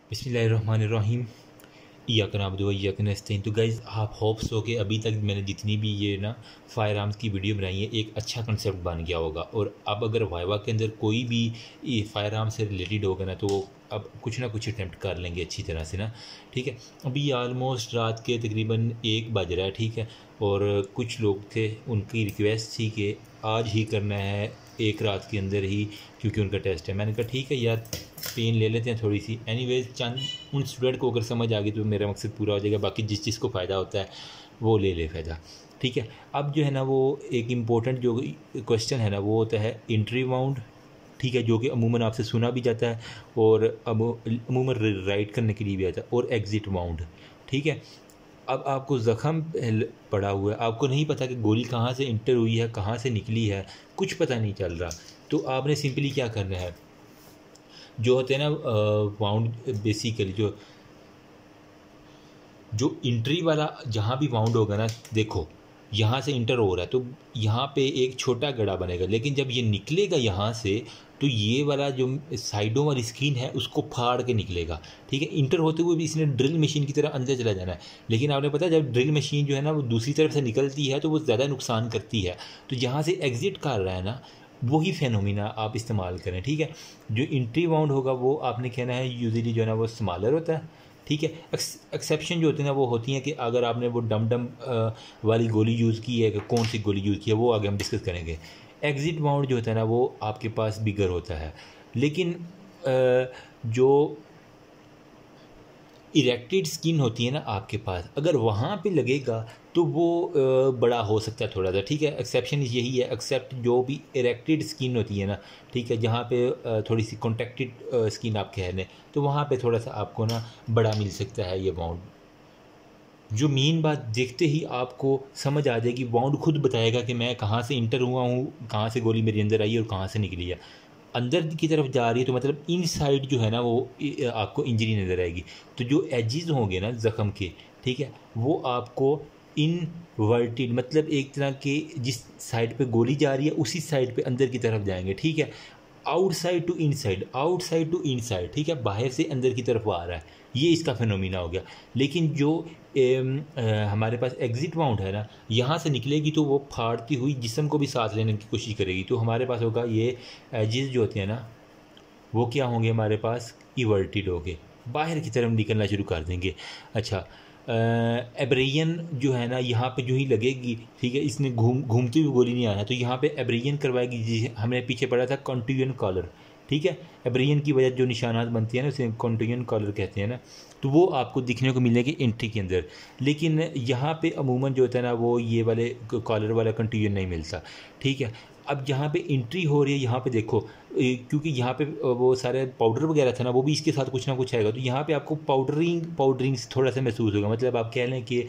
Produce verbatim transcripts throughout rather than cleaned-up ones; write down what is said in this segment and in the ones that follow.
बिस्मिल्लाहिर्रहमानिर्रहीम। इय्याक नअबुदु व इय्याक नस्तईन। तो गाइज़, आप होप्स हो कि अभी तक मैंने जितनी भी ये ना फायर आर्म्स की वीडियो बनाई है एक अच्छा कंसेप्ट बन गया होगा। और अब अगर वाइवा के अंदर कोई भी ये फायर आर्म से रिलेटेड होगा ना, तो अब कुछ ना कुछ अटैम्प्ट कर लेंगे अच्छी तरह से ना। ठीक है, अभी ऑलमोस्ट रात के तकरीबन एक बज रहा है। ठीक है, और कुछ लोग थे, उनकी रिक्वेस्ट थी कि आज ही करना है, एक रात के अंदर ही, क्योंकि उनका टेस्ट है। मैंने कहा ठीक है यार, पेन ले लेते हैं थोड़ी सी। एनीवेज, चंद उन स्टूडेंट को अगर समझ आ गई तो मेरा मकसद पूरा हो जाएगा। बाकी जिस चीज़ को फ़ायदा होता है वो ले ले फ़ायदा। ठीक है, अब जो है ना वो एक इम्पोर्टेंट जो क्वेश्चन है ना वो होता है एंट्री बाउंड। ठीक है, जो कि अमूमन आपसे सुना भी जाता है और अमूमन राइट करने के लिए भी आता है। और एग्ज़िट बाउंड। ठीक है, अब आपको ज़ख़म पड़ा हुआ है, आपको नहीं पता कि गोली कहाँ से इंटर हुई है, कहाँ से निकली है, कुछ पता नहीं चल रहा। तो आपने सिंपली क्या करना है, जो होते हैं ना वाउंड, बेसिकली जो जो इंट्री वाला जहाँ भी वाउंड होगा ना, देखो यहाँ से इंटर हो रहा है तो यहाँ पे एक छोटा गड़ा बनेगा, लेकिन जब ये निकलेगा यहाँ से तो ये वाला जो साइडों वाली स्किन है उसको फाड़ के निकलेगा। ठीक है, इंटर होते हुए भी इसने ड्रिल मशीन की तरह अंदर चला जाना है। लेकिन आपने पता है, जब ड्रिल मशीन जो है ना वो दूसरी तरफ से निकलती है तो वो ज़्यादा नुकसान करती है। तो यहाँ से एग्ज़िट कर रहा है ना, वही फेनोमिना आप इस्तेमाल करें। ठीक है, जो इंट्री बाउंड होगा वो आपने कहना है यूजुअली जो है ना वो स्मॉलर होता है। ठीक है, एक्सेप्शन जो होती है ना वो होती हैं कि अगर आपने वो डम डम वाली गोली यूज़ की है कि कौन सी गोली यूज़ की है वो आगे हम डिस्कस करेंगे। एग्ज़िट बाउंड जो होता है ना वो आपके पास बिगर होता है, लेकिन जो इरेक्टेड स्किन होती है ना आपके पास, अगर वहाँ पे लगेगा तो वो बड़ा हो सकता है थोड़ा सा। ठीक है, एक्सेप्शन यही है, एक्सेप्ट जो भी इरेक्टेड स्किन होती है ना, ठीक है, जहाँ पे थोड़ी सी कॉन्टेक्टेड स्किन आप कह लें, तो वहाँ पे थोड़ा सा आपको ना बड़ा मिल सकता है ये बाउंड। जो मेन बात देखते ही आपको समझ आ जाएगी, बाउंड खुद बताएगा कि मैं कहाँ से इंटर हुआ हूँ, कहाँ से गोली मेरे अंदर आई है और कहाँ से निकली है। अंदर की तरफ जा रही है तो मतलब इन साइड जो है ना वो आपको इंजरी नज़र आएगी। तो जो एजिज़ होंगे ना ज़ख़म के, ठीक है, वो आपको इनवर्टेड, मतलब एक तरह के जिस साइड पे गोली जा रही है उसी साइड पे अंदर की तरफ जाएंगे। ठीक है, outside to inside, outside to inside. ठीक है, बाहर से अंदर की तरफ आ रहा है, ये इसका फिनोमिना हो गया। लेकिन जो एम, आ, हमारे पास एग्ज़िट बाउंड है ना, यहाँ से निकलेगी तो वो फाड़ती हुई जिस्म को भी साथ लेने की कोशिश करेगी। तो हमारे पास होगा ये एजिज़ जो होते हैं ना वो क्या होंगे, हमारे पास इवर्टेड होंगे, बाहर की तरफ निकलना शुरू कर देंगे। अच्छा, एब्रेयन जो है ना यहाँ पे जो ही लगेगी, ठीक है, इसने घूम घूमती हुई गोली नहीं आना, तो यहाँ पे एब्रेयन करवाएगी। जिसे हमने पीछे पढ़ा था कॉन्ट्यूजन कॉलर। ठीक है, एब्रेयन की वजह जो निशानात बनती है ना उसे कॉन्ट्यूजन कॉलर कहते हैं ना, तो वो आपको दिखने को मिलेगी एंट्री के अंदर। लेकिन यहाँ पे अमूमन जो होता है ना वो ये वाले कॉलर वाला कॉन्ट्यूजन नहीं मिलता। ठीक है, अब यहाँ पे एंट्री हो रही है, यहाँ पे देखो, क्योंकि यहाँ पे वो सारे पाउडर वगैरह था ना वो भी इसके साथ कुछ ना कुछ आएगा, तो यहाँ पे आपको पाउडरिंग पाउडरिंग थोड़ा सा महसूस होगा। मतलब आप कह लें कि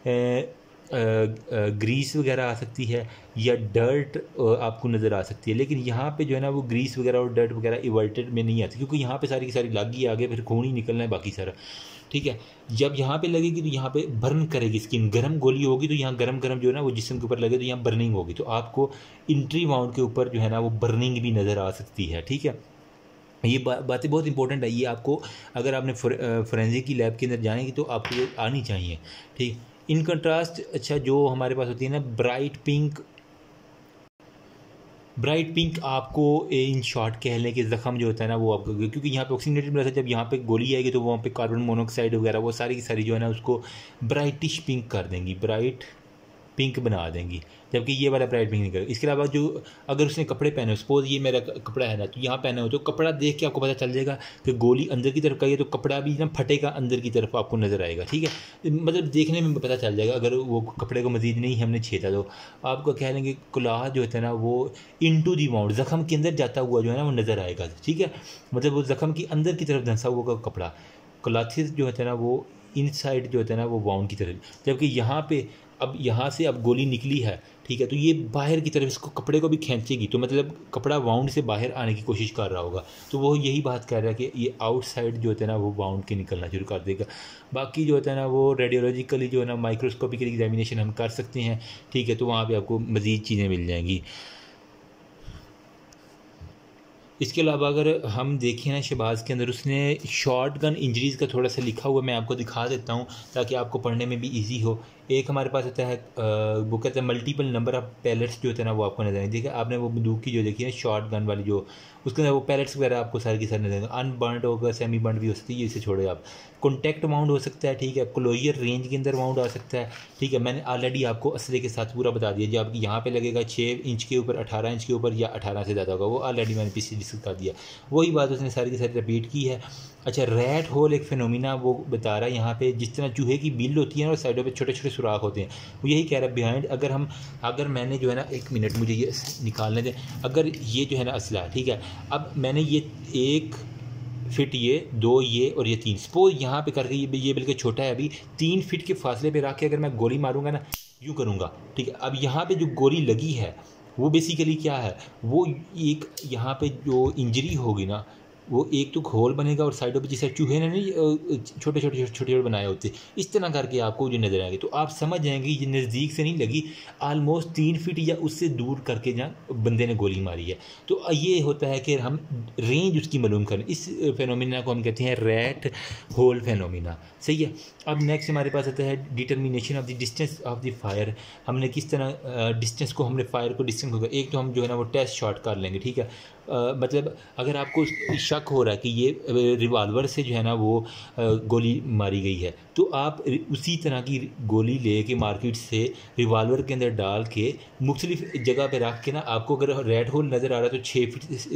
ग्रीस वगैरह आ सकती है या डर्ट आपको नज़र आ सकती है। लेकिन यहाँ पे जो है ना वो ग्रीस वगैरह और डर्ट वगैरह इवर्टेड में नहीं आती, क्योंकि यहाँ पे सारी की सारी लागी आगे, फिर खून ही निकलना है बाकी सारा। ठीक है, जब यहाँ पे लगेगी तो यहाँ पे बर्न करेगी स्किन, गर्म गोली होगी तो यहाँ गर्म गर्म जो है ना वो जिस्म के ऊपर लगे तो यहाँ बर्निंग होगी, तो आपको इंट्री बाउंड के ऊपर जो है ना वो बर्निंग भी नज़र आ सकती है। ठीक है, ये बा, बातें बहुत इंपॉर्टेंट है, ये आपको अगर आपने फोरेंसिक की लैब के अंदर जाएंगी तो आपको ये आनी चाहिए। ठीक, इन कंट्रास्ट अच्छा जो हमारे पास होती है ना ब्राइट पिंक, ब्राइट पिंक आपको इन शॉर्ट कह लें कि ज़ख़म जो होता है ना वो आपको, क्योंकि यहाँ पे ऑक्सीजनेटेड ब्लड है, जब यहाँ पे गोली आएगी तो वहाँ पे कार्बन मोनोऑक्साइड वगैरह वो सारी की सारी जो है ना उसको ब्राइटिश पिंक कर देंगी, ब्राइट पिंक बना देंगी, जबकि ये वाला ब्राइट पिंक नहीं करेगा। इसके अलावा जो अगर उसने कपड़े पहने, सपोज ये मेरा कपड़ा है ना, तो यहाँ पहना हो तो कपड़ा देख के आपको पता चल जाएगा कि गोली अंदर की तरफ गई है, तो कपड़ा भी ना फटेगा, अंदर की तरफ आपको नज़र आएगा। ठीक है, मतलब देखने में पता चल जाएगा। अगर वो कपड़े को मज़ीद नहीं हमने छेदा तो आपको कह लेंगे कुलाह जो होता है ना वो इनटू दी बाउंड, ज़ख़म के अंदर जाता हुआ जो है ना वो नज़र आएगा। ठीक है, मतलब वो ज़ख़म की अंदर की तरफ धंसा हुआ कपड़ा, क्लाथिस जो होता है ना वो इन साइड जो होता है ना वो बाउंड की तरफ, जबकि यहाँ पे अब यहाँ से अब गोली निकली है, ठीक है, तो ये बाहर की तरफ इसको कपड़े को भी खींचेगी, तो मतलब कपड़ा बाउंड से बाहर आने की कोशिश कर रहा होगा। तो वो यही बात कर रहा है कि ये आउटसाइड जो होता है ना वो बाउंड के निकलना शुरू कर देगा। बाकी जो होता है ना वो रेडियोलॉजिकली जो है ना माइक्रोस्कोपिकली एग्जामिनेशन हम कर सकते हैं। ठीक है, तो वहाँ पर आपको मज़ीद चीज़ें मिल जाएंगी। इसके अलावा अगर हम देखें ना शहबाज के अंदर उसने शॉर्ट गन इंजरीज़ का थोड़ा सा लिखा हुआ मैं आपको दिखा देता हूँ ताकि आपको पढ़ने में भी इजी हो। एक हमारे पास होता है वो कहते हैं मल्टीपल नंबर ऑफ पैलेट्स जो होते हैं ना वो आपको नजर आएंगे। देखिए आपने वो बंदूक की जो देखी है शॉर्ट गन वाली जो उसके अंदर वो पैलेट्स वगैरह आपको सारे के सारे नजर आएंगे। अनबर्नड होगा, सेमी बर्नड भी हो सकती है, इसे छोड़े आप। कॉन्टैक्ट माउंट हो सकता है, ठीक है। क्लोजर रेंज के अंदर माउंट आ सकता है, ठीक है। मैंने ऑलरेडी आपको असले के साथ पूरा बता दिया। जो आपकी यहाँ पे लगेगा छः इंच के ऊपर, अठारह इंच के ऊपर या अठारह से ज़्यादा होगा, वो ऑलरेडी मैंने पीछे डिस्कस कर दिया। वही बात उसने सारी की सारी रिपीट की है। अच्छा, रैट होल एक फिनोमिना वो बता रहा है यहाँ पे, जिस तरह चूहे की बिल होती है ना और साइडों पे छोटे छोटे सुराख होते हैं, वो यही कह रहा है बिहाइंड। अगर हम अगर मैंने जो है ना, एक मिनट मुझे ये निकालने दें, अगर ये जो है ना असला, ठीक है। अब मैंने ये एक फिट, ये दो, ये और ये तीन, सपोज यहाँ पे करके ये ये बिल्कुल छोटा है, अभी तीन फिट के फासले पे रख के अगर मैं गोली मारूंगा ना, यूँ करूँगा, ठीक है। अब यहाँ पे जो गोली लगी है वो बेसिकली क्या है, वो एक यहाँ पे जो इंजरी होगी ना, वो एक तो होल बनेगा और साइडों पे जैसे चूहे ने नहीं छोटे छोटे छोटे छोटे बनाए होते, इस तरह करके आपको जो नजर आएंगे। तो आप समझ जाएंगे ये नज़दीक से नहीं लगी, आलमोस्ट तीन फीट या उससे दूर करके जहाँ बंदे ने गोली मारी है। तो ये होता है कि हम रेंज उसकी मालूम करें। इस फेनोमिना को हम कहते हैं रैट होल फेनोमिना, सही है। अब नेक्स्ट हमारे पास आता है determination of the distance of the fire. हमने किस तरह डिस्टेंस को, हमने फायर को डिस्टेंस होगा, एक तो हम जो है ना वो टेस्ट शॉट कर लेंगे, ठीक है। Uh, मतलब अगर आपको शक हो रहा है कि ये रिवाल्वर से जो है ना वो गोली मारी गई है, तो आप उसी तरह की गोली ले के मार्केट से रिवाल्वर के अंदर डाल के मुख्तलिफ जगह पे रख के ना, आपको अगर रेड होल नज़र आ रहा है तो छः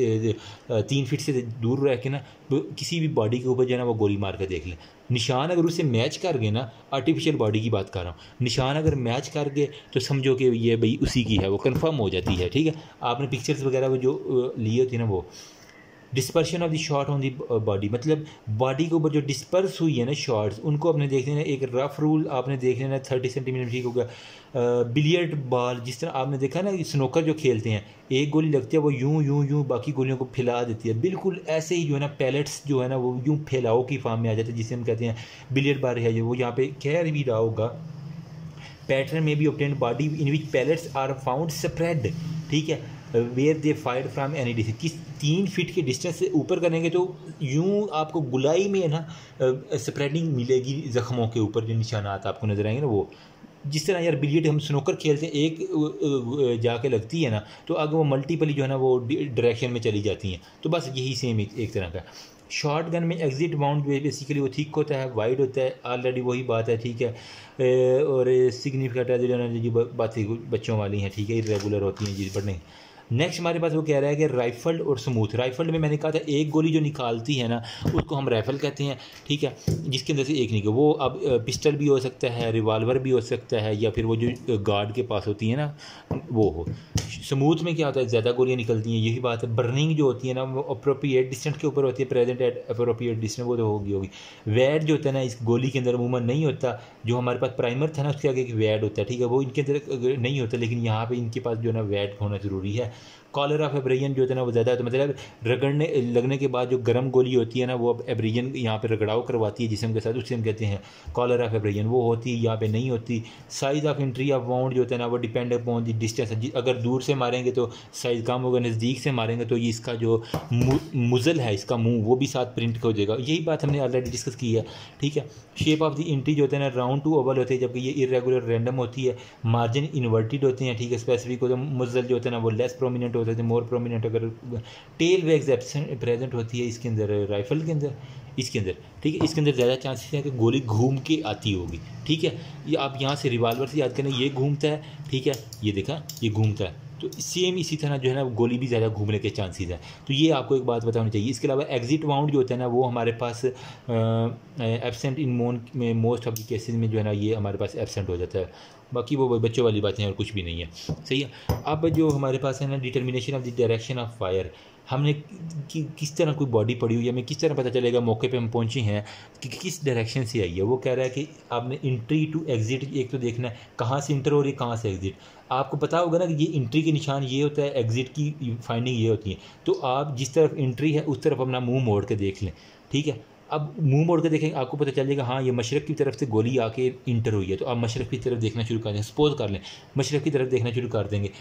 फिट तीन फिट से दूर रह के ना किसी भी बॉडी के ऊपर जो है ना वो गोली मार कर देख लें। निशान अगर उससे मैच कर गए ना, आर्टिफिशियल बॉडी की बात कर रहा हूँ, निशान अगर मैच कर गए तो समझो कि ये भाई उसी की है, वो कंफर्म हो जाती है, ठीक है। आपने पिक्चर्स वगैरह वो जो लिए होती है ना, वो dispersion of the shot on the body, मतलब बॉडी के ऊपर जो डिस्पर्स हुई है ना शॉट्स, उनको आपने देख लेना। एक रफ रूल आपने देख लेना, थर्टी सेंटीमीटर ठीक होगा। बिलियर्ड बॉल जिस तरह आपने देखा ना स्नोकर जो खेलते हैं, एक गोली लगती है वो यूं यूं यूं बाकी गोलियों को फैला देती है, बिल्कुल ऐसे ही जो है ना पैलेट्स जो है ना वो यूं फैलाओ की फॉर्म में आ जाते हैं, जिसे हम कहते हैं बिलियर्ड बार है। वो यहाँ पे कह भी रहा होगा, पैटर्न में भी obtained body in which pellets are found spread, ठीक है, where they fire from any distance. किस तीन फीट के डिस्टेंस से ऊपर करेंगे तो यूं आपको गुलाई में ना स्प्रेडिंग मिलेगी ज़ख्मों के ऊपर, जो निशानात आपको नजर आएंगे ना वो। जिस तरह यार बिलियर्ड हम स्नोकर खेलते हैं, एक जाके लगती है ना तो आगे वो मल्टीपली जो है ना वो डायरेक्शन में चली जाती हैं, तो बस यही सेम एक, एक तरह का। शॉर्ट गन में एग्जिट बाउंड बेसिकली वो थिक होता है, वाइड होता है, ऑलरेडी वही बात है, ठीक है। और सिग्निफिकेंट जो है जो बातें बच्चों वाली हैं, ठीक है, इरेगुलर होती हैं जी, बट नहीं। नेक्स्ट हमारे पास वो कह रहा है कि राइफल्ड और स्मूथ। राइफल्ड में मैंने कहा था एक गोली जो निकालती है ना उसको हम राइफल कहते हैं, ठीक है, जिसके अंदर से एक निकले। वो अब पिस्टल भी हो सकता है, रिवाल्वर भी हो सकता है, या फिर वो जो गार्ड के पास होती है ना वो हो। स्मूथ में क्या होता है, ज़्यादा गोलियाँ निकलती हैं, यही बात है। बर्निंग जो होती है ना वो अप्रोप्रिएट डिस्टेंस के ऊपर होती है, प्रेजेंट एट अप्रोप्रिएट डिस्टेंस, वो तो होगी होगी। वैड जो होता है ना इस गोली के अंदर अमूमन नहीं होता, जो हमारे पास प्राइमर था ना उसके आगे एक वैड होता है, ठीक है, वो इनके अंदर नहीं होता, लेकिन यहाँ पे इनके पास जो है ना वैड होना ज़रूरी है। कॉलर ऑफ एब्रेजन जो होता है ना वो ज़्यादा होता है, मतलब रगड़ने लगने के बाद जो गर्म गोली होती है ना वो अब एब्रेजन यहाँ पे रगड़ाव करवाती है जिस्म के साथ, उसे हम कहते हैं कॉलर ऑफ एब्रेजन, वो होती है, यहाँ पे नहीं होती। Size of entry of wound जो होता है ना वो डिपेंड अपॉन द डिस्टेंस। अगर दूर से मारेंगे तो साइज़ कम होगा, नज़दीक से मारेंगे तो ये इसका जो मुज़ल है, इसका मुँह, वो भी साथ प्रिंट हो जाएगा। यही बात हमने ऑलरेडी डिस्कस की है, ठीक है। शेप ऑफ द एंट्री जो होता है ना राउंड टू ओवल होते हैं, जबकि ये इरेगुलर रैंडम होती है। मार्जिन इन्वर्टेड होते हैं, ठीक है। स्पेसिफिक होता है, मुज़ल जो होता है ना वो लेस प्रोमिनेंट होते हैं, मोर प्रोमिनेंट। अगर टेल वेग्स एब्सेंट प्रेजेंट होती है इसके अंदर, राइफल के अंदर, इसके अंदर, ठीक है, इसके अंदर ज़्यादा चांसेस हैं कि गोली घूम के आती होगी, ठीक है। ये आप यहाँ से रिवाल्वर से याद करें, ये घूमता है, ठीक है, ये देखा ये घूमता है, तो सेम इसी तरह जो है ना गोली भी ज़्यादा घूमने के चांसेस हैं। तो ये आपको एक बात बतानी चाहिए। इसके अलावा एग्जिट वाउंड जो होता है ना वो हमारे पास एब्सेंट इन मोन में मोस्ट ऑफ द केसेस में जो है ना ये हमारे पास एब्सेंट हो जाता है। बाकी वो बच्चों वाली बातें और कुछ भी नहीं है, सही है। अब जो हमारे पास है ना determination of the direction of fire, हमने कि, किस तरह कोई बॉडी पड़ी हुई है, हमें किस तरह पता चलेगा मौके पे हम पहुंचे हैं कि किस डायरेक्शन से आई है। वो कह रहा है कि आपने इंट्री टू एग्जिट एक तो देखना है कहाँ से इंटर हो रही है, कहाँ से एग्जिट। आपको पता होगा ना कि ये इंट्री के निशान ये होता है, एग्जिट की फाइंडिंग ये होती है। तो आप जिस तरफ इंट्री है उस तरफ अपना मुँह मोड़ के देख लें, ठीक है। अब मुंह मोड़ के देखेंगे आपको पता चल जाएगा हाँ ये मशरक़ की तरफ से गोली आके इंटर हुई है, तो आप मशरक़ की तरफ देखना शुरू कर दें। सपोज कर लें मशरक़ की तरफ देखना शुरू कर देंगे,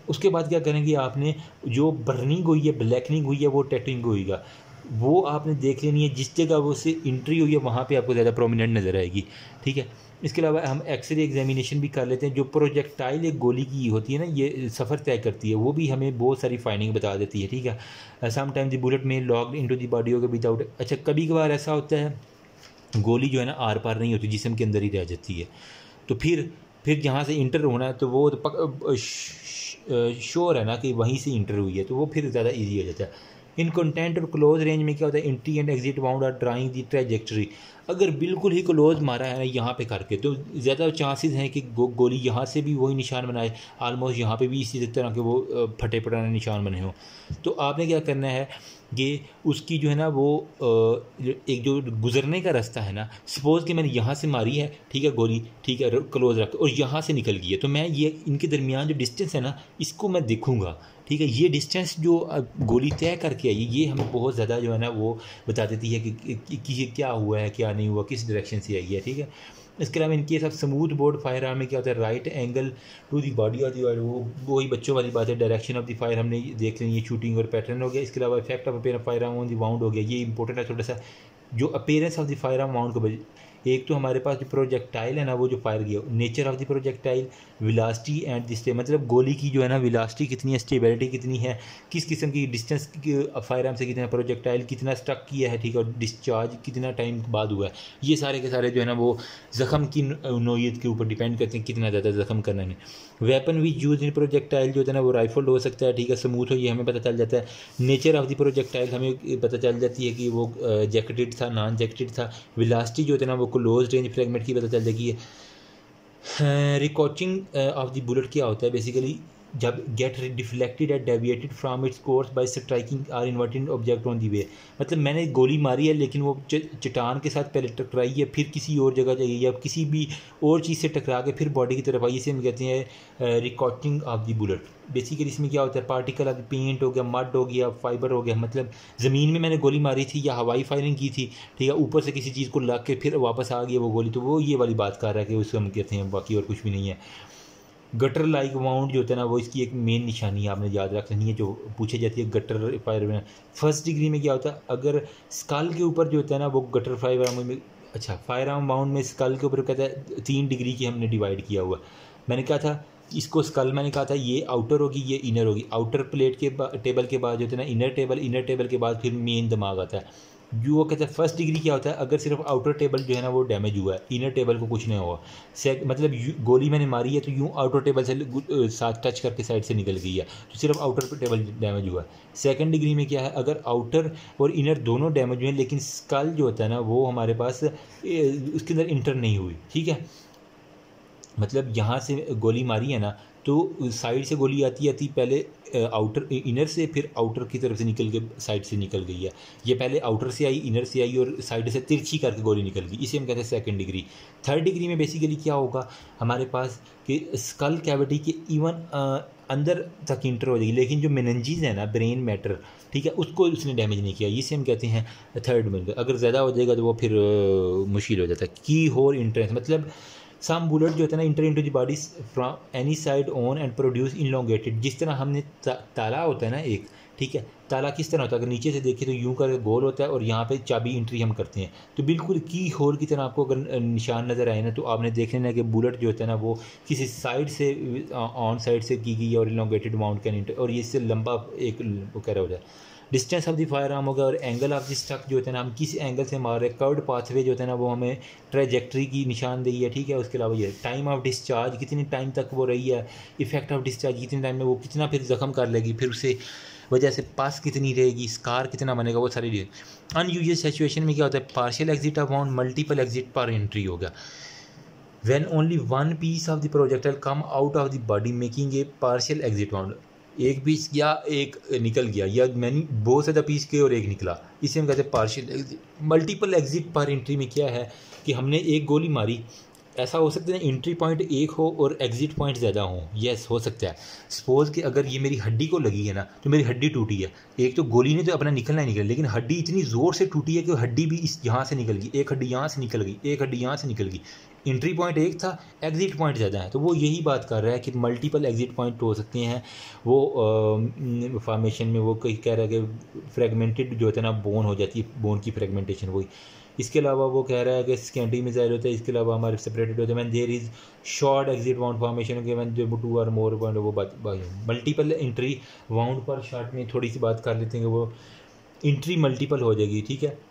उसके बाद क्या करेंगे, आपने जो बर्निंग हुई है, ब्लैकनिंग हुई है, वो टैटूइंग हुईगा, वो आपने देख लेनी है। जिस जगह वो से इंट्री हुई है वहाँ पे आपको ज़्यादा प्रोमिनेंट नज़र आएगी, ठीक है। इसके अलावा हम एक्सरे एग्जामिनेशन भी कर लेते हैं। जो प्रोजेक्टाइल एक गोली की होती है ना, ये सफ़र तय करती है, वो भी हमें बहुत सारी फाइंडिंग बता देती है, ठीक है। सम टाइम द बुलेट में लॉक्ड इनटू द बॉडी होगा विदाउट, अच्छा कभी कभार ऐसा होता है गोली जो है ना आर पार नहीं होती, जिस्म के अंदर ही रह जाती है, तो फिर फिर जहाँ से इंटर होना है तो वो तो पक श्योर है ना कि वहीं से इंटर हुई है, तो वो फिर ज़्यादा ईजी हो जाता है। इन कंटेंट और क्लोज रेंज में क्या होता है, entry and exit bound are drawing the trajectory. अगर बिल्कुल ही क्लोज मारा है ना यहाँ पे करके, तो ज़्यादा चांसेस हैं कि गो, गोली यहाँ से भी वही निशान बनाए, आलमोस्ट यहाँ पे भी इसी तरह के वो फटे पटाने निशान बने हों। तो आपने क्या करना है कि उसकी जो है ना वो एक जो गुजरने का रास्ता है ना, सपोज़ कि मैंने यहाँ से मारी है, ठीक है गोली, ठीक है क्लोज रख, और यहाँ से निकल गई है, तो मैं ये इनके दरमियान जो डिस्टेंस है ना इसको मैं देखूँगा, ठीक है। ये डिस्टेंस जो गोली तय करके आई, ये हमें बहुत ज़्यादा जो है ना वो बता देती है कि, कि, कि ये क्या हुआ है, क्या नहीं हुआ, किस डायरेक्शन से आई है, ठीक है। इसके अलावा इनके सब स्मूथ बोर्ड फायर आर्म में क्या होता है, right angle to the body of the wire, वो वही बच्चों वाली बात है। डायरेक्शन ऑफ द फायर हमने देख लेनी है, शूटिंग और पैटर्न हो गया। इसके अलावा effect of appear fire arm on the wound हो गया, ये इंपॉर्टेंट है थोड़ा सा। जो appearance of the fire arm wound को, एक तो हमारे पास जो प्रोजेक्टाइल है ना वो जो फायर किया, nature of the projectile, velocity and the stay, मतलब गोली की जो है ना विलासिटी कितनी है, स्टेबिलिटी कितनी है, किस किस्म की डिस्टेंस फायर आर्म से कितना प्रोजेक्टाइल कितना स्टक किया है, ठीक है, और डिस्चार्ज कितना टाइम बाद हुआ है। ये सारे के सारे जो है ना वो ज़ख़म की नोयत के ऊपर डिपेंड करते हैं कितना ज़्यादा ज़ख़म करना है। Weapon we use in projectile जो है ना वो राइफल हो सकता है, ठीक है, स्मूथ हो, ये हमें पता चल जाता है। नेचर ऑफ द प्रोजेक्टाइल हमें पता चल जाती है कि वो जैकेटेड था, नॉन जैकेटेड था। विलासिटी जो है ना वो क्लोज रेंज फ्रेगमेंट की पता चल जाएगी। रिकॉचिंग ऑफ द बुलेट क्या होता है, बेसिकली जब get deflected and deviated from its course by striking are inverted object on the way, मतलब मैंने गोली मारी है लेकिन वो चट्टान के साथ पहले टकराई है, फिर किसी और जगह जाइए या किसी भी और चीज़ से टकरा के फिर बॉडी की तरफ आई, इसे हम कहते हैं ricocheting of the bullet. Basically इसमें क्या होता है, पार्टिकल ऑफ पेंट हो गया, मड हो गया, फाइबर हो गया, मतलब ज़मीन में मैंने गोली मारी थी या हवाई फायरिंग की थी, ठीक है, ऊपर से किसी चीज़ को लग के फिर वापस आ गई वो गोली, तो वो ये वाली बात कर रहा है कि उसको हम कहते हैं, बाकी और कुछ भी नहीं है। गटर लाइक वाउंड जो होता है ना वो इसकी एक मेन निशानी आपने याद रखनी है जो पूछी जाती है गटर फायर में। फर्स्ट डिग्री में क्या होता है, अगर स्कल के ऊपर जो होता है ना वो गटर फायर आर्म में, अच्छा फायर आर्म वाउंड में स्कल के ऊपर कहता है तीन डिग्री की हमने डिवाइड किया हुआ। मैंने कहा था इसको स्कल, मैंने कहा था ये आउटर होगी ये इनर होगी, आउटर प्लेट के टेबल के बाद जो होता है ना इनर टेबल, इनर टेबल के बाद फिर मेन दिमाग आता है। जो वो कहते हैं फर्स्ट डिग्री क्या होता है, अगर सिर्फ आउटर टेबल जो है ना वो डैमेज हुआ है, इनर टेबल को कुछ नहीं हुआ, सेक मतलब गोली मैंने मारी है तो यूँ आउटर टेबल से साथ टच करके साइड से निकल गई है, तो सिर्फ आउटर टेबल डैमेज हुआ है। सेकंड डिग्री में क्या है, अगर आउटर और इनर दोनों डैमेज हुए लेकिन स्कल जो होता है ना वो हमारे पास उसके अंदर इंटर नहीं हुई, ठीक है, मतलब यहाँ से गोली मारी है ना तो साइड से गोली आती आती पहले आउटर इनर से फिर आउटर की तरफ से निकल के साइड से निकल गई है, ये पहले आउटर से आई इनर से आई और साइड से तिरछी करके गोली निकल गई, इसे हम कहते हैं सेकंड डिग्री। थर्ड डिग्री में बेसिकली क्या होगा हमारे पास कि स्कल कैविटी के इवन अंदर तक इंटर हो जाएगी, लेकिन जो मेनिंजेस है ना ब्रेन मैटर, ठीक है, उसको उसने डैमेज नहीं किया, इसे हम कहते हैं थर्ड में। अगर ज़्यादा हो जाएगा तो वो फिर मुश्किल हो जाता है। की होल इंट्रेंस मतलब सम बुलेट जो होता है ना enter into the body from any side on and produce elongated, जिस तरह हमने ता, ताला होता है ना एक, ठीक है, ताला किस तरह होता है, अगर नीचे से देखें तो यूं करके गोल होता है और यहाँ पे चाबी एंट्री हम करते हैं, तो बिल्कुल की होल की तरह आपको अगर निशान नज़र आए ना तो आपने देख लेना कि बुलेट जो होता है ना वो किसी साइड से ऑन साइड से की गई है और इनलोंगेटेड माउंट कैन इंटर, और ये इससे लंबा एक वो कह रहा होता है। Distance of the fire arm होगा और एंगल ऑफ द स्टक जो होता है ना हम किस एंगल से मार रहे हैं, कर्व्ड पाथवे जो होता है ना वो हमें ट्रेजेक्ट्री की निशानदेही है, ठीक है। उसके अलावा ये टाइम ऑफ डिस्चार्ज कितनी टाइम तक वो रही है, इफेक्ट ऑफ डिस्चार्ज कितने टाइम में वो कितना फिर जख्म कर लेगी, फिर उससे वजह से पास कितनी रहेगी, स्कार कितना बनेगा, वो सारी चीज़। अनयूजुअल सिचुएशन में क्या होता है, partial exit of wound multiple exit per entry होगा। When only one piece of the projectile come out of the body making a partial exit wound, एक पीस गया एक निकल गया या मैंने बहुत ज़्यादा पीस किए और एक निकला, इसे हम कहते हैं partial exit. Multiple exit per entry में क्या है कि हमने एक गोली मारी, ऐसा हो सकता है एंट्री पॉइंट एक हो और एग्जिट पॉइंट ज़्यादा हो, यस हो सकता है। सपोज़ कि अगर ये मेरी हड्डी को लगी है ना तो मेरी हड्डी टूटी है, एक तो गोली ने तो अपना निकलना ही निकल, लेकिन हड्डी इतनी ज़ोर से टूटी है कि हड्डी भी इस यहाँ से निकल गई, एक हड्डी यहाँ से निकल गई, एक हड्डी यहाँ से निकल गई, इंट्री पॉइंट एक था, एग्ज़िट पॉइंट ज़्यादा है। तो वो यही बात कर रहा है कि मल्टीपल एग्ज़िट पॉइंट हो सकते हैं। वो फॉर्मेशन में वो कहीं कह रहा है कि फ्रेगमेंटेड जो होता है ना बोन हो जाती है, बोन की फ्रेगमेंटेशन वही। इसके अलावा वो कह रहा है कि स्कैंडी मिसाइल होता है, इसके अलावा हमारे सेपरेटेड होते हैं man there is short exit wound formation के मैन जो टू आर मोर पॉइंट वो बात मल्टीपल इंट्री वाउंड पर शॉर्ट में थोड़ी सी बात कर लेते हैं कि वो इंट्री मल्टीपल हो जाएगी, ठीक है।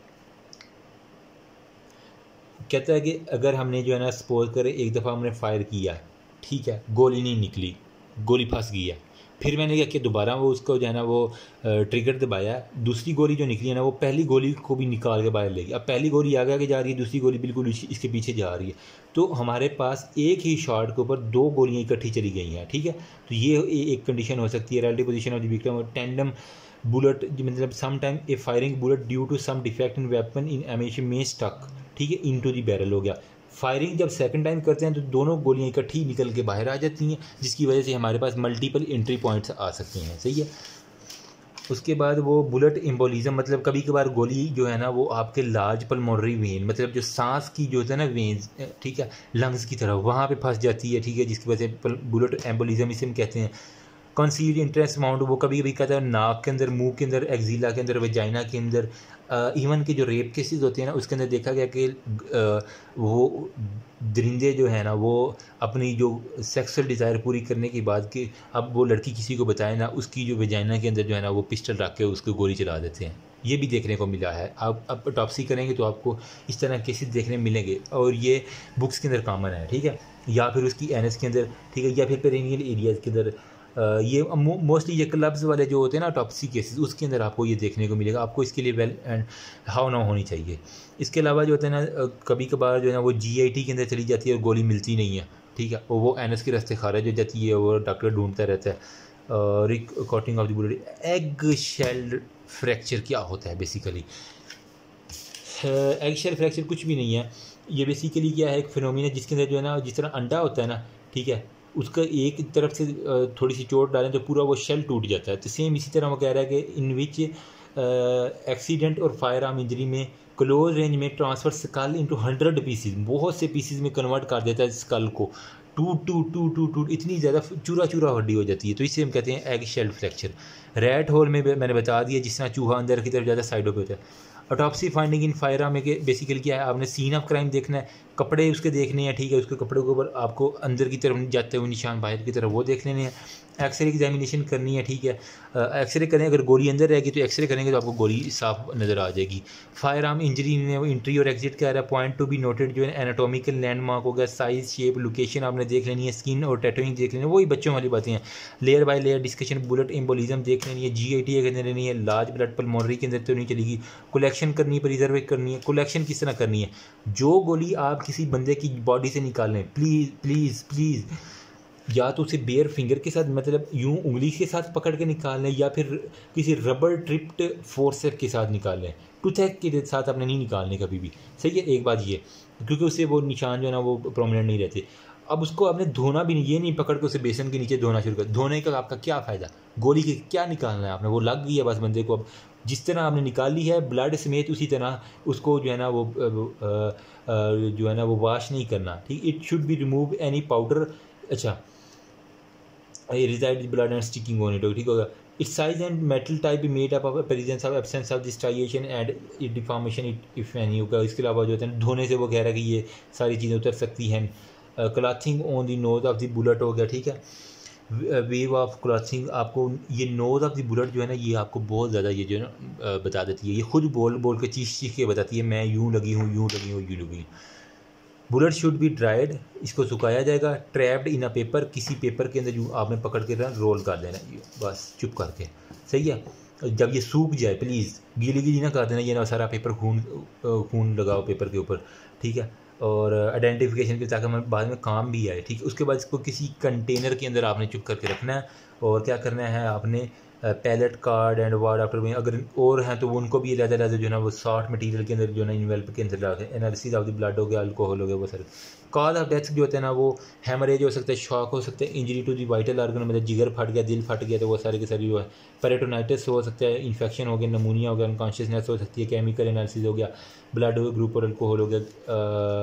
कहता है कि अगर हमने जो है ना सपोज करें एक दफ़ा हमने फायर किया, ठीक है, गोली नहीं निकली, गोली फंस गई है, फिर मैंने क्या किया दोबारा वो उसको जो है ना वो ट्रिगर दबाया, दूसरी गोली जो निकली है ना वो पहली गोली को भी निकाल के बाहर लेगी। अब पहली गोली आगे आगे जा रही है, दूसरी गोली बिल्कुल इसके पीछे जा रही है, तो हमारे पास एक ही शॉट के ऊपर दो गोलियाँ इकट्ठी चली गई हैं, ठीक है। तो ये एक कंडीशन हो सकती है। Relative position of the victim tandem bullet, मतलब some time a firing bullet due to some defect in weapon in ammunition में स्टक, ठीक है, इन टू दी बैरल हो गया। फायरिंग जब सेकंड टाइम करते हैं तो दोनों गोलियां इकट्ठी निकल के बाहर आ जाती हैं, जिसकी वजह से हमारे पास मल्टीपल एंट्री पॉइंट्स आ सकते हैं, सही है। उसके बाद वो बुलेट एम्बोलिज्म, मतलब कभी कभार गोली जो है ना वो आपके लार्ज पल्मोनरी वेन, मतलब जो सांस की जो होता है ना वेन्स, ठीक है, लंग्स की तरफ वहाँ पे फंस जाती है, ठीक है, जिसकी वजह से बुलेट एम्बोलिज्म इसे हम कहते हैं। कंसील्ड इंट्रेंस माउंट, वो कभी कभी कहता है नाक के अंदर, मुंह के अंदर, एक्जिला के अंदर, वेजाइना के अंदर, इवन के जो रेप केसेस होते हैं ना उसके अंदर देखा गया कि वो दरिंदे जो है ना वो अपनी जो सेक्सुअल डिज़ायर पूरी करने के बाद कि अब वो लड़की किसी को बताए ना, उसकी जो वेजाइना के अंदर जो है ना वो पिस्टल रख के उसको गोली चला देते हैं। ये भी देखने को मिला है। आप अब ऑटोप्सी करेंगे तो आपको इस तरह केसेस देखने मिलेंगे, और ये बुक्स के अंदर कॉमन है, ठीक है, या फिर उसकी एनएस के अंदर, ठीक है, या फिर पेरिनियल एरियाज़ के अंदर। ये मोस्टली ये क्लब्स वाले जो होते हैं ना टॉप्सी केसेस, उसके अंदर आपको ये देखने को मिलेगा। आपको इसके लिए वेल एंड हाउ ना होनी चाहिए। इसके अलावा जो होता है ना कभी कभार जो है ना वो जीआईटी के अंदर चली जाती है और गोली मिलती नहीं है, ठीक है, और वो एनएस के रास्ते खारिज हो जाती है, वो डॉक्टर ढूंढता रहता है। Recording of the bullet, egg shell fracture क्या होता है बेसिकली? एग शेल फ्रैक्चर कुछ भी नहीं है, ये बेसिकली क्या है, एक फिनोमिना जिसके अंदर जो है ना जिस तरह अंडा होता है ना, ठीक है, उसका एक तरफ से थोड़ी सी चोट डालें तो पूरा वो शेल टूट जाता है। तो सेम इसी तरह वो कह रहा है कि इन विच एक्सीडेंट और फायर आर्म इंजरी में क्लोज रेंज में transfer skull into hundred pieces, बहुत से पीसीज में कन्वर्ट कर देता है स्कल को, टूट टूट टूट टूट टूट इतनी ज़्यादा चूरा चूरा हड्डी हो जाती है। तो इसे हम कहते हैं egg shell fracture. Rat hole में मैंने बता दिया, जिस तरह चूहा अंदर की तरफ ज़्यादा साइडों पे होता है। Autopsy finding in fire arm में बेसिकली क्या है, आपने सीन ऑफ क्राइम देखना है, कपड़े उसके देखने हैं, ठीक है, उसके कपड़े के ऊपर आपको अंदर की तरफ जाते हुए निशान बाहर की तरफ वो देख लेने हैं। एक्सरे एग्जामिनेशन करनी है, ठीक है, एक्सरे करें, अगर गोली अंदर रहेगी तो एक्सरे करेंगे तो आपको गोली साफ नज़र आ जाएगी। फायर आर्म इंजरी में वो इंट्री और एग्जिट कह रहा है। पॉइंट टू बी नोटेड जो है एनाटोमिकल लैंडमार्क हो गया, साइज, शेप, लोकेशन आपने देख लेनी है, स्किन और टैटूइंग देख लेनी है, वही बच्चों वाली बातें हैं। Layer by layer discussion, bullet embolism देख लेनी है, जी आई टी के अंदर लेनी है, लार्ज ब्लड पल्मोनरी के अंदर तो नहीं चलेगी। कलेक्शन करनी है, प्रिजर्व करनी है। कलेक्शन किस तरह करनी है? जो गोली आप किसी बंदे की बॉडी से निकालें, प्लीज़ प्लीज़ प्लीज़ या तो उसे बेयर फिंगर के साथ, मतलब यूं उंगली के साथ पकड़ के निकाल लें, या फिर किसी रबर ट्रिप्ड फोर्सेप के साथ निकाल लें। टूथैक के साथ आपने नहीं निकालने कभी भी, सही है। एक बात ये, क्योंकि उससे वो निशान जो है ना वो प्रोमिनेंट नहीं रहते। अब उसको आपने धोना भी नहीं, ये नहीं पकड़ के उसे बेसन के नीचे धोना शुरू कर, धोने का आपका क्या फ़ायदा? गोली के क्या निकालना है आपने? वो लग गई है बस बंदे को। अब जिस तरह आपने निकाली है ब्लड समेत, उसी तरह उसको जो है ना वो जो है ना वो वॉश नहीं करना, ठीक। It should be remove any powder, अच्छा, rigid blood and sticking on it, ठीक होगा। Its size and metal type be made up of presence of absence of distriation and deformation if any होगा। इसके अलावा जो होता है धोने से वो कह रहा है कि ये सारी चीज़ें उतर सकती हैं। Clothing on the nose of the bullet हो गया, ठीक है। वेव ऑफ क्लॉथिंग, आपको ये नोज ऑफ द बुलेट जो है ना ये आपको बहुत ज़्यादा ये जो है ना बता देती है, ये खुद बोल बोल के चीख चीख के बताती है, मैं यूँ लगी हूँ, यूँ लगी हूँ, यूँ लगी हूँ। बुलेट शुड बी ड्राइड, इसको सुखाया जाएगा। ट्रैप्ड इन अ पेपर, किसी पेपर के अंदर जो आपने पकड़ के रोल कर देना, बस चुप करके, सही है। जब ये सूख जाए प्लीज़ गीली गीली ना कर देना, ये ना सारा पेपर खून खून लगाओ पेपर के ऊपर, ठीक है। और आइडेंटिफिकेशन के ताकि हमें बाद में काम भी आए, ठीक है। उसके बाद इसको किसी कंटेनर के अंदर आपने चुप करके रखना है। और क्या करना है आपने, pellet card and ward after में अगर और हैं तो वो उनको भी अलग अलग जो है ना वो सॉफ्ट मटेरियल के अंदर जो है ना इन्वेल्प के अंदर डालते हैं। एनालिसिस ऑफ द ब्लड हो गया, अल्कोहल हो गया, वो सर। कॉज ऑफ डेथ जो होता है ना वो हेमरेज हो सकता है, शॉक हो सकता है, injury to the vital organ, मतलब जिगर फट गया, दिल फट गया, तो वो सारे के सारे जो है पेरिटोनाइटिस हो सकता है, इन्फेक्शन हो गया, नमूनिया हो गया, अनकॉन्शियसनेस हो सकती है, केमिकल एनालिसिस हो गया, ब्लड ग्रुप और अल्कोहल हो गया,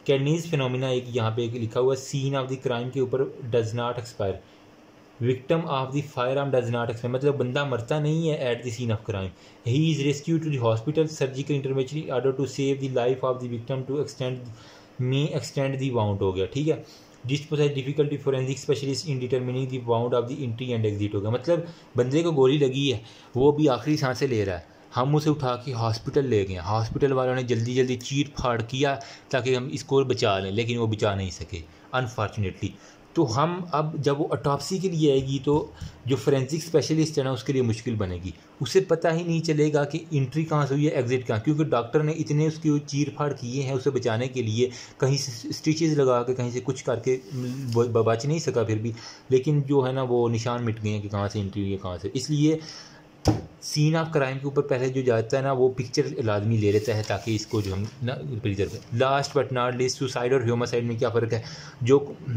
कैडनीज फिनोमिना एक यहाँ पे एक लिखा हुआ है, सीन ऑफ द क्राइम के ऊपर does not expire, victim of the fire arm does not expire, मतलब बंदा मरता नहीं है at the scene of crime, he is rescue to the hospital, surgical intervention in order to save the life of the victim to extend may extend the wound हो गया, ठीक है। जिस poses difficulty forensic specialist in determining the wound of the entry and exit हो गया, मतलब बंदे को गोली लगी है, वो भी आखिरी सांसें ले रहा है, हम उसे उठा के हॉस्पिटल ले गए, हॉस्पिटल वालों ने जल्दी जल्दी चीर फाड़ किया ताकि हम इसको बचा लें, लेकिन वो बचा नहीं सके अनफॉर्चुनेटली। तो हम अब जब वो ऑटोप्सी के लिए आएगी तो जो फोरेंसिक स्पेशलिस्ट है ना उसके लिए मुश्किल बनेगी, उसे पता ही नहीं चलेगा कि एंट्री कहाँ से हुई है एग्जिट कहाँ, क्योंकि डॉक्टर ने इतने उसकी चीर फाड़ किए हैं उसे बचाने के लिए, कहीं से स्टिचेस लगा के कहीं से कुछ करके बच नहीं सका फिर भी, लेकिन जो है ना वो निशान मिट गए हैं कि कहाँ से एंट्री हुई है कहाँ से। इसलिए सीन ऑफ क्राइम के ऊपर पहले जो जाता है ना वो पिक्चर आदमी ले लेता है ताकि इसको जो हम ना प्रिजर्व करें। Last but not least, suicide और ह्यूमोसाइड में क्या फ़र्क है। जो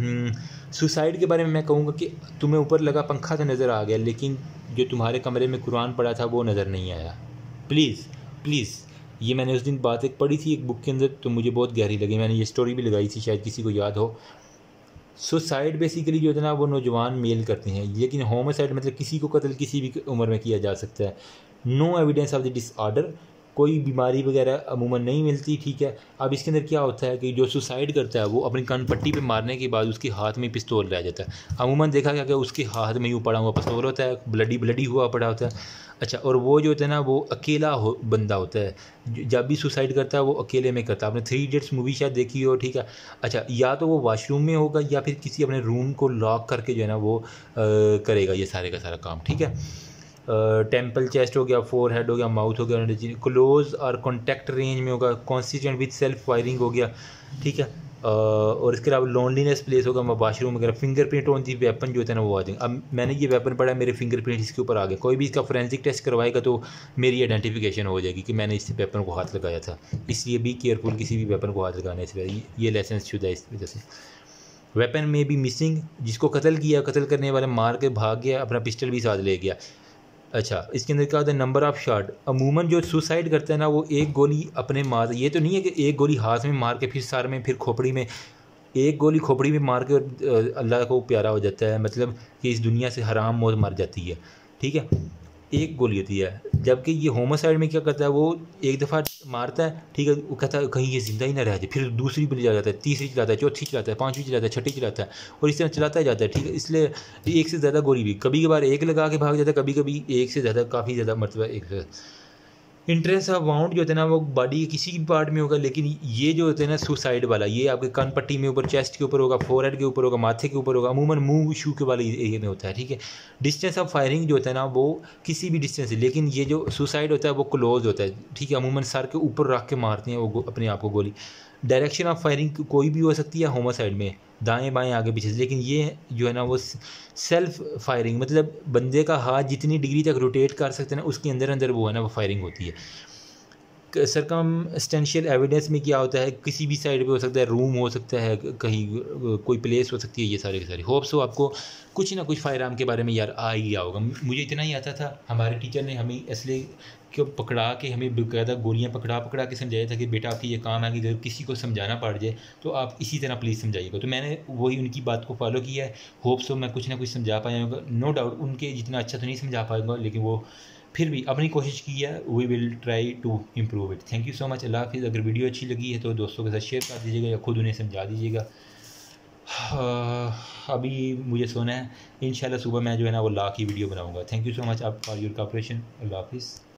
सुसाइड के बारे में मैं कहूँगा कि तुम्हें ऊपर लगा पंखा तो नज़र आ गया, लेकिन जो तुम्हारे कमरे में कुरान पड़ा था वो नज़र नहीं आया। प्लीज़ प्लीज़, ये मैंने उस दिन बात एक पढ़ी थी एक बुक के अंदर तो मुझे बहुत गहरी लगी, मैंने ये स्टोरी भी लगाई थी, शायद किसी को याद हो। सुसाइड बेसिकली जो है ना वो नौजवान मेल करते हैं, लेकिन होमोसाइड मतलब किसी को कत्ल किसी भी उम्र में किया जा सकता है। No evidence of the disorder, कोई बीमारी वगैरह अमूमन नहीं मिलती, ठीक है। अब इसके अंदर क्या होता है कि जो सुसाइड करता है वो अपनी कन पट्टी पे मारने के बाद उसके हाथ में पिस्तौल रह जाता है, अमूमन देखा गया कि उसके हाथ में यूँ पड़ा हुआ पिस्तौल होता है, ब्लडी ब्लडी हुआ पड़ा होता है। अच्छा, और वो जो होता है ना वो अकेला हो बंदा होता है, जब भी सुसाइड करता है वो अकेले में करता है। आपने थ्री इडियट्स मूवी शायद देखी हो, ठीक है। अच्छा, या तो वो वॉशरूम में होगा या फिर किसी अपने रूम को लॉक करके जो है ना वो आ, करेगा ये सारे का सारा काम, ठीक है। टेम्पल चेस्ट हो गया, फोर हेड हो गया, माउथ हो गया, क्लोज और कॉन्टैक्ट रेंज में होगा, कॉन्सिस्टेंट विद सेल्फ फायरिंग हो गया, ठीक है। Uh, और इसके अलावा लोनलीनेस प्लेस होगा, वाशरूम वगैरह, फिंगरप्रिंट ऑन दी वेपन जो होता है ना वो आ जाएंगे। अब मैंने ये वेपन पढ़ा, मेरे फिंगरप्रिंट इसके ऊपर आ गए, कोई भी इसका फोरेंसिक टेस्ट करवाएगा तो मेरी आइडेंटिफिकेशन हो जाएगी कि मैंने इस वेपन को हाथ लगाया था। इसलिए भी केयरफुल किसी भी वेपन को हाथ लगाने से, ये लाइसेंस शुदा है इस वजह से। वेपन में भी मिसिंग, जिसको कत्ल किया, कत्ल करने वाले मार के भाग गया, अपना पिस्टल भी साथ ले गया। अच्छा, इसके अंदर क्या होता है, नंबर ऑफ़ शॉट, अमूमन जो सुसाइड करता है ना वो एक गोली अपने मार, ये तो नहीं है कि एक गोली हाथ में मार के फिर सर में फिर खोपड़ी में, एक गोली खोपड़ी में मार के अल्लाह को प्यारा हो जाता है, मतलब कि इस दुनिया से हराम मौत मर जाती है, ठीक है, एक गोली होती है। जबकि ये होमोसाइड में क्या करता है, वो एक दफ़ा मारता है, ठीक है, वो कहता है कहीं ये ज़िंदा ही ना रह जाए, फिर दूसरी भी ले जाता है, तीसरी चलाता है, चौथी चलाता है, पाँचवीं चलाता है, छठी चलाता है, और इस तरह चलाता ही जाता है, ठीक है। इसलिए एक से ज़्यादा गोली भी, कभी कभार एक लगा के भाग जाता है, कभी कभी एक से ज़्यादा, काफ़ी ज़्यादा मरतबा एक से। इंट्रेंस ऑफ वाउंड जो होता है ना वो बॉडी के किसी भी पार्ट में होगा, लेकिन ये जो होता है ना सुसाइड वाला, ये आपके कान पट्टी में ऊपर, चेस्ट के ऊपर होगा, फोरहेड के ऊपर होगा, माथे के ऊपर होगा, अमूमन मुंह शू के वाले एरिया में होता है, ठीक है। डिस्टेंस ऑफ फायरिंग जो होता है ना वो किसी भी डिस्टेंस से, लेकिन ये जो सुसाइड होता है वो क्लोज होता है, ठीक है, अमूमन सर के ऊपर रख के मारते हैं वो अपने आप को गोली। डायरेक्शन ऑफ फायरिंग कोई भी हो सकती है होमोसाइड में, दाएं बाएं आगे पीछे, लेकिन ये जो है ना वो सेल्फ फायरिंग, मतलब बंदे का हाथ जितनी डिग्री तक रोटेट कर सकते हैं ना उसके अंदर अंदर वो है ना वो फायरिंग होती है। सरकमस्टेंशियल एविडेंस में क्या होता है, किसी भी साइड पे हो सकता है, रूम हो सकता है, कहीं कोई प्लेस हो सकती है, ये सारे के सारे। होप सो आपको कुछ ना कुछ फायर आर्म के बारे में यार आ ही गया होगा। मुझे इतना ही आता था, हमारे टीचर ने हमें इसलिए क्यों पकड़ा के हमें बाकायदा गोलियां पकड़ा पकड़ा के समझाया था कि बेटा आपकी ये काम है कि अगर किसी को समझाना पड़ जाए तो आप इसी तरह प्लीज़ समझाइएगा। तो मैंने वही उनकी बात को फॉलो किया है। होप सो मैं कुछ ना कुछ समझा पाया होगा। नो डाउट उनके जितना अच्छा तो नहीं समझा पाऊंगा, लेकिन वो फिर भी अपनी कोशिश की है। We will try to improve it. Thank you so much. अल्लाह हाफिज़। अगर वीडियो अच्छी लगी है तो दोस्तों के साथ शेयर कर दीजिएगा या खुद उन्हें समझा दीजिएगा। अभी मुझे सोना है, इंशाल्लाह सुबह मैं जो है ना वो ला की वीडियो बनाऊंगा। थैंक यू सो मच आप फॉर योर कोऑपरेशन। अल्लाह हाफिज़।